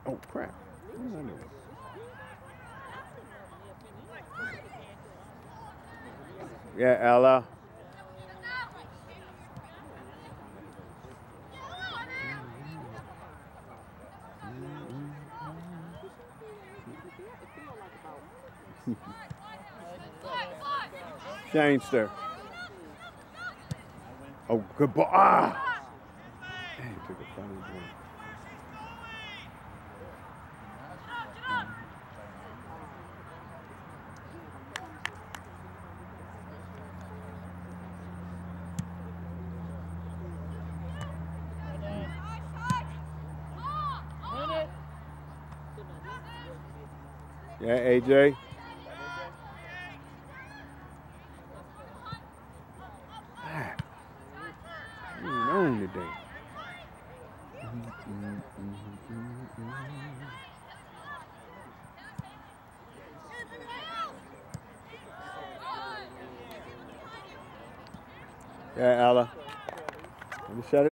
Oh, crap. What am I doing? Yeah, Ella. Shanester. Oh, good ball. Ah! Dang, took a funny ball. Yeah, AJ. What are you on today? Yeah, Ella. Let me shut it.